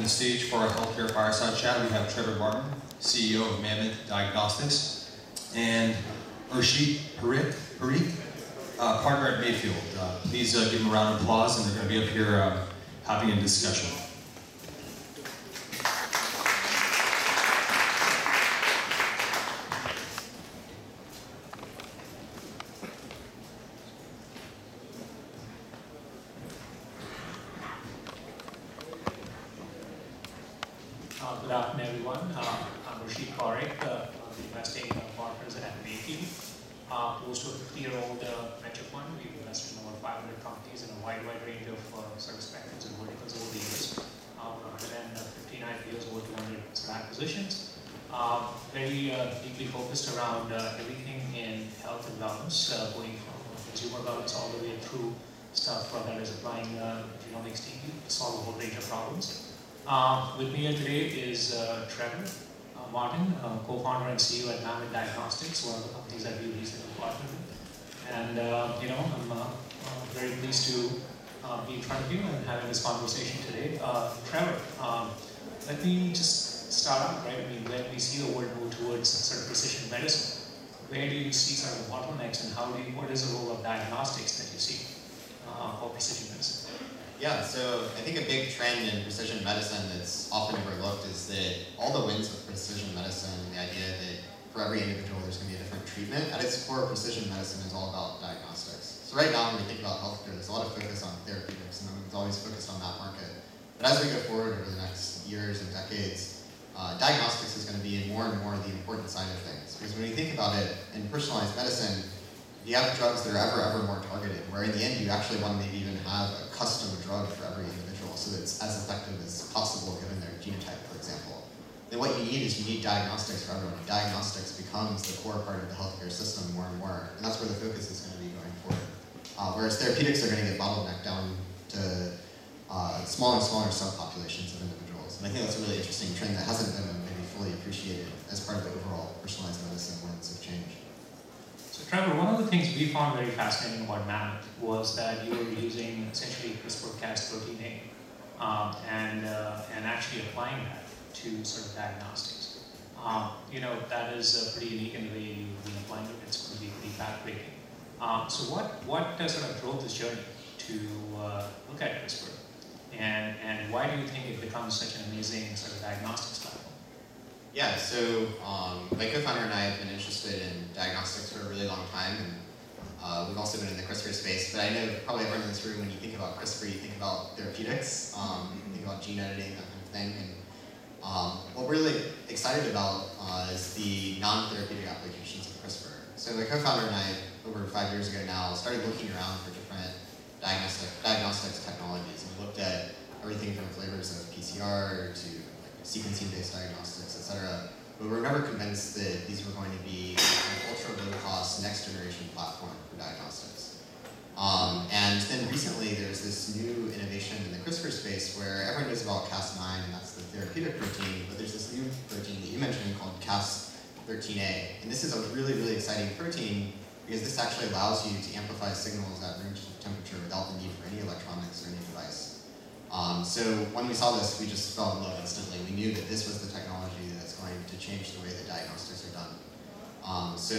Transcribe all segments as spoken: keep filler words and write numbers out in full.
the stage for our healthcare fireside chat, we have Trevor Martin, C E O of Mammoth Diagnostics, and Urshit Parikh, Parikh uh, partner at Mayfield. Uh, please uh, give them a round of applause, and they're going to be up here uh, having a discussion. Uh, good afternoon, everyone. Uh, I'm Urshit Parikh, uh, the investing uh, partners at Mayfield. Uh, close to a fifty-year-old uh, venture fund. We've invested in over five hundred companies in a wide, wide range of uh, sort of spectrums and verticals over the years. Uh, one hundred fifty-nine deals, over two hundred sort of acquisitions. Uh, very uh, deeply focused around uh, everything in health and wellness, uh, going from consumer wellness all the way through stuff uh, that is applying uh, genomics to solve a whole range of problems. Uh, with me here today is uh, Trevor uh, Martin, uh, co-founder and C E O at Mammoth Diagnostics, one of the companies that we recently partnered with. And uh, you know, I'm uh, uh, very pleased to uh, be in front of you and having this conversation today. Uh, Trevor, um, let me just start out, right? I mean, when we see the world move towards sort of precision medicine, where do you see sort of the bottlenecks, and how do you, what is the role of diagnostics that you see uh, for precision medicine? Yeah, so I think a big trend in precision medicine that's often overlooked is that all the wins with precision medicine, the idea that for every individual there's going to be a different treatment, at its core, precision medicine is all about diagnostics. So right now when we think about healthcare, there's a lot of focus on therapeutics, and it's always focused on that market. But as we go forward over the next years and decades, uh, diagnostics is going to be more and more the important side of things. Because when you think about it, in personalized medicine, you have drugs that are ever, ever more targeted, where in the end you actually want to maybe even have a custom drug for every individual so that it's as effective as possible given their genotype, for example. Then what you need is you need diagnostics for everyone. Diagnostics becomes the core part of the healthcare system more and more, and that's where the focus is going to be going forward. Uh, whereas therapeutics are going to get bottlenecked down to uh, smaller and smaller subpopulations of individuals. And I think that's a really interesting trend that hasn't been maybe fully appreciated as part of the overall personalized medicine winds of change. So Trevor, one of the things we found very fascinating about Mammoth was that you were using essentially CRISPR Cas protein A um, and, uh, and actually applying that to sort of diagnostics. Um, you know, that is uh, pretty unique in the way you've been applying it. It's going to be pretty path-breaking. Um, so what, what uh, sort of drove this journey to uh, look at CRISPR? And, and why do you think it becomes such an amazing sort of diagnostics platform? Yeah, so um, my co-founder and I have been interested in diagnostics for a really long time, and uh, we've also been in the CRISPR space, but I know probably everyone in this room, when you think about CRISPR, you think about therapeutics, um, you think about gene editing, that kind of thing, and um, what we're really excited about uh, is the non-therapeutic applications of CRISPR. So my co-founder and I, over five years ago now, started looking around for different diagnostic, diagnostics technologies, and we looked at everything from flavors of P C R to sequencing-based diagnostics, et cetera. But we were never convinced that these were going to be an ultra-low-cost, next-generation platform for diagnostics. Um, and then recently, there's this new innovation in the CRISPR space where everyone knows about Cas nine, and that's the therapeutic protein, but there's this new protein that you mentioned called Cas thirteen A. And this is a really, really exciting protein because this actually allows you to amplify signals at room temperature without the need for any electronics or any device. Um, so when we saw this, we just fell in love instantly. We knew that this was the technology that's going to change the way that diagnostics are done. Um, so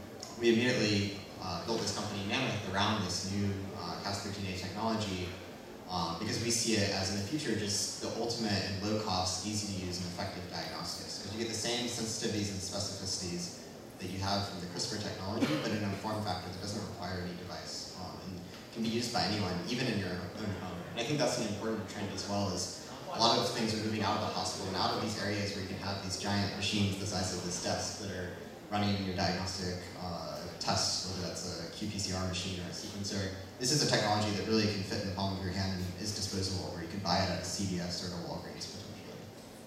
we immediately uh, built this company, Mammoth, around this new uh, Cas thirteen A technology um, because we see it as, in the future, just the ultimate and low-cost, easy-to-use, and effective diagnostics. Because you get the same sensitivities and specificities that you have from the CRISPR technology, but in a form factor that doesn't require any device um, and can be used by anyone, even in your own home. I think that's an important trend as well, is a lot of things are moving out of the hospital and out of these areas where you can have these giant machines the size of this desk that are running your diagnostic uh, tests, whether that's a Q P C R machine or a sequencer. This is a technology that really can fit in the palm of your hand and is disposable, where you can buy it at a C V S or at a Walgreens potentially.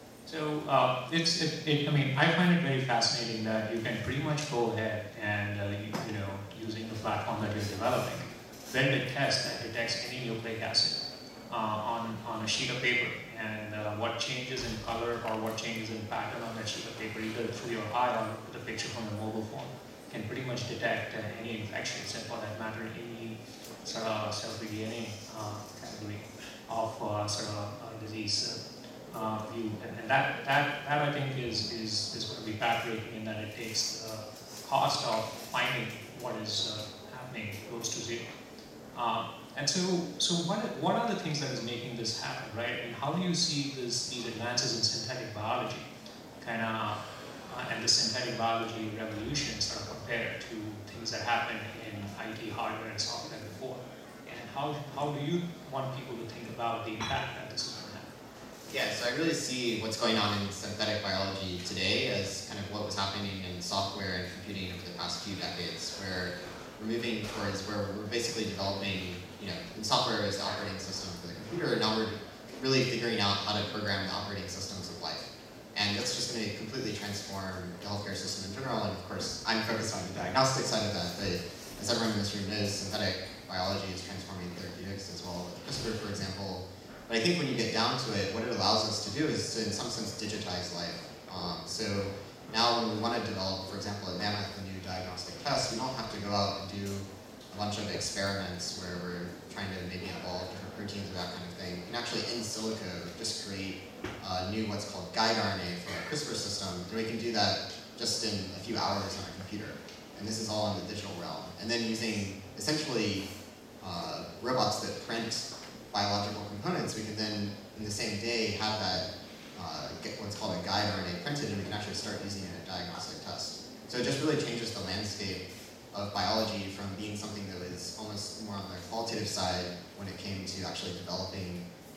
So uh, it's, it, it, I mean, I find it very fascinating that you can pretty much go ahead and, uh, you, you know, using the platform that you're developing, build a test that detects any nucleic acid Uh, on, on a sheet of paper, and uh, what changes in color or what changes in pattern on that sheet of paper, either through your eye or with a picture from the mobile phone, can pretty much detect uh, any infections, and for that matter, any sort of cell-free D N A uh, category of uh, sort of uh, disease. uh, view, and, and that, that, that I think is, is, is going to be backbreaking in that it takes the cost of finding what is uh, happening close to zero. Uh, and so, so what, what are the things that is making this happen, right? And how do you see this, these advances in synthetic biology kind of, uh, and the synthetic biology revolution sort of compared to things that happened in I T hardware and software before? And how, how do you want people to think about the impact that this is going to have? Yeah, so I really see what's going on in synthetic biology today as kind of what was happening in software and computing over the past few decades, where we're moving towards where we're basically developing, you know, in software is the operating system for the computer, and now we're really figuring out how to program the operating systems of life. And that's just going to completely transform the healthcare system in general, and of course, I'm focused on the diagnostic side of that, but as everyone in this room knows, synthetic biology is transforming therapeutics as well, with CRISPR, for example. But I think when you get down to it, what it allows us to do is to, in some sense, digitize life. Um, so now when we want to develop, for example, at Mammoth, a new diagnostic test, we don't have to go out and do a bunch of experiments where we're trying to maybe evolve different proteins or that kind of thing. We can actually, in silico, just create a new what's called guide R N A for our CRISPR system, and we can do that just in a few hours on a computer. And this is all in the digital realm. And then using, essentially, uh, robots that print biological components, we can then, in the same day, have that, uh, get what's called a guide R N A printed, and we can actually start using it in a diagnostic test. So it just really changes the landscape of biology from being something that was almost more on the qualitative side when it came to actually developing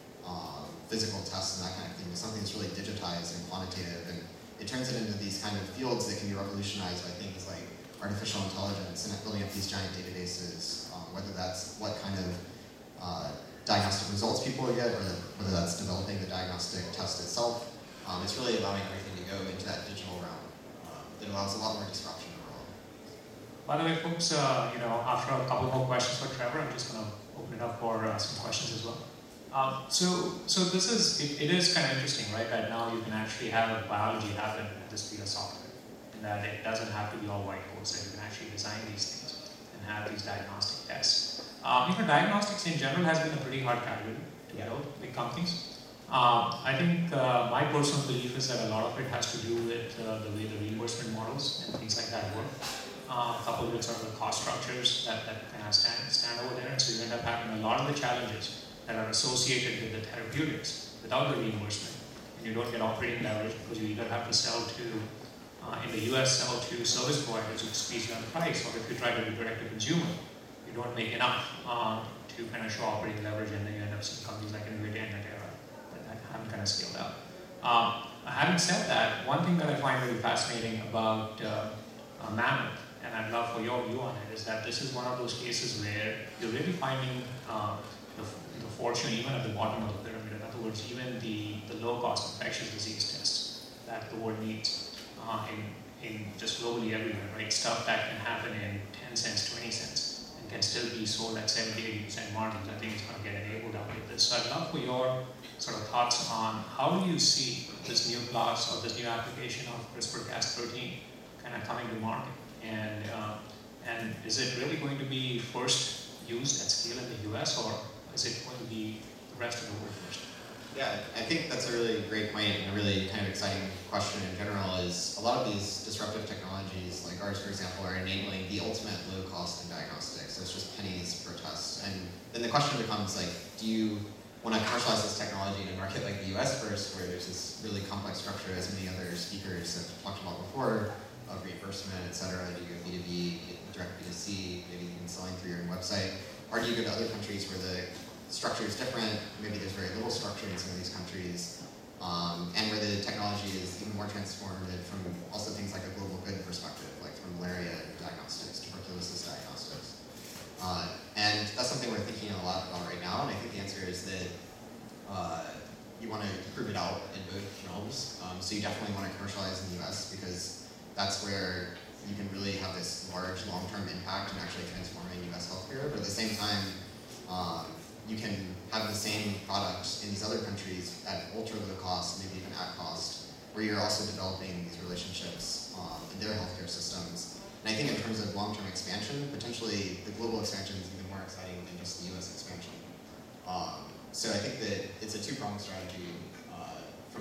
um, physical tests and that kind of thing, to something that's really digitized and quantitative, and it turns it into these kind of fields that can be revolutionized by things like artificial intelligence and building up these giant databases, um, whether that's what kind of uh, diagnostic results people get, or whether that's developing the diagnostic test itself. Um, it's really allowing everything to go into that digital realm um, that allows a lot more disruption in the world. By the way, folks, uh, you know, after a couple more questions for Trevor, I'm just going to open it up for uh, some questions as well. Um, so, so this is, it, it is kind of interesting, right, that now you can actually have biology happen at the speed of software, and that it doesn't have to be all white coats, that you can actually design these things and have these diagnostic tests. Um, you know, diagnostics in general has been a pretty hard category to build, big companies. Um, I think uh, my personal belief is that a lot of it has to do with uh, the way the reimbursement models and things like that work, uh, coupled with sort of the cost structures that, that kind of stand, stand over there. And so you end up having a lot of the challenges that are associated with the therapeutics without the reimbursement. And you don't get operating leverage because you either have to sell to, uh, in the U S, sell to service providers who squeeze you on the price, or if you try to do direct to consumer, you don't make enough um, to kind of show operating leverage, and then you end up seeing companies like NVIDIA and Natera that haven't kind of scaled up. Um, having said that, one thing that I find really fascinating about uh, uh, Mammoth, and I'd love for your view on it, is that this is one of those cases where you're really finding uh, the, the fortune even at the bottom of the pyramid. In other words, even the, the low-cost infectious disease tests that the world needs uh, in, in just globally everywhere, right? Stuff that can happen in ten cents, twenty cents. Can still be sold at seventy, eighty percent margins. I think it's going to get enabled out with this. So I'd love for your sort of thoughts on how do you see this new class or this new application of CRISPR Cas thirteen kind of coming to market, and uh, and is it really going to be first used at scale in the U S, or is it going to be the rest of the world first? Yeah, I think that's a really great point and a really kind of exciting question in general. Is a lot of these disruptive technologies, like ours, for example, are enabling the ultimate low cost in diagnostics. So it's just pennies per test. And then the question becomes like, do you want to commercialize this technology in a market like the U S first, where there's this really complex structure, as many other speakers have talked about before, of reimbursement, et cetera? Do you go B two B, direct B two C, maybe even selling through your own website? Or do you go to other countries where the structure is different, maybe there's very little structure in some of these countries, um, and where the technology is even more transformative from also things like a global good perspective, like from malaria diagnostics, tuberculosis diagnostics. Uh, and that's something we're thinking a lot about right now, and I think the answer is that uh, you want to prove it out in both realms. Um, so you definitely want to commercialize in the U S because that's where you can really have this large long-term impact in actually transforming U S healthcare, but at the same time, um, you can have the same products in these other countries at ultra low cost, maybe even at cost, where you're also developing these relationships um, in their healthcare systems. And I think in terms of long-term expansion, potentially the global expansion is even more exciting than just the U S expansion. Um, so I think that it's a two-pronged strategy uh,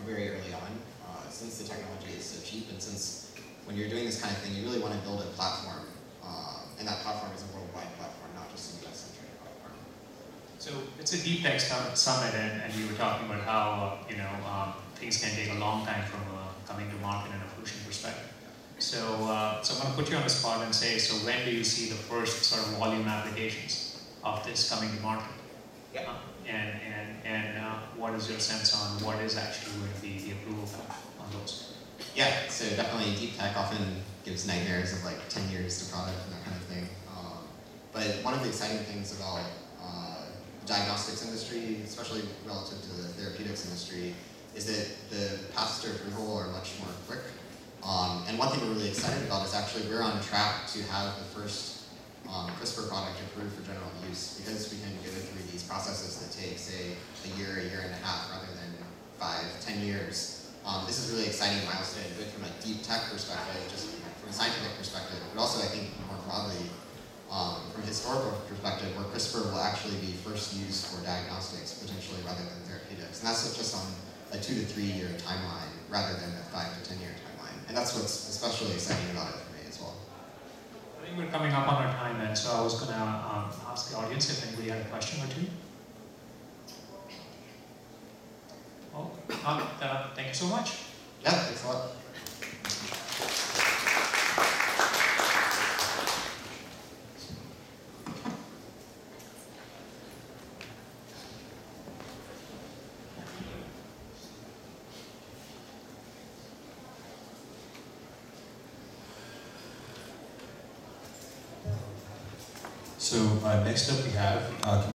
is so cheap. And since when you're doing this kind of thing, you really want to build a platform, uh, and that platform is a worldwide platform, not just a U S-centric platform. So it's a deep tech summit, and, and you were talking about how uh, you know um, things can take a long time from uh, coming to market in a Fusion perspective. So, uh, so I'm going to put you on the spot and say, so when do you see the first sort of volume applications of this coming to market? Yeah. Uh, and and and uh, what is your sense on what is actually going to be the approval path on those? Yeah, so definitely deep tech often gives nightmares of like ten years to product and that kind of thing. Um, but one of the exciting things about uh, the diagnostics industry, especially relative to the therapeutics industry, is that the paths to approval are much more quick. Um, and one thing we're really excited about is actually we're on track to have the first um, CRISPR product approved for general use, because we can go through these processes that take, say, a year, a year and a half, rather than five, ten years. Um, this is a really exciting milestone, good from a deep tech perspective, just from a scientific perspective, but also I think more broadly, um, from a historical perspective, where CRISPR will actually be first used for diagnostics, potentially, rather than therapeutics. And that's just on a two to three year timeline, rather than a five to ten year timeline. And that's what's especially exciting about it for me as well. I think we're coming up on our time, and so I was going to um, ask the audience if anybody had a question or two. Well, um, uh, thank you so much. Yeah, thanks a lot. So uh, next up we have uh,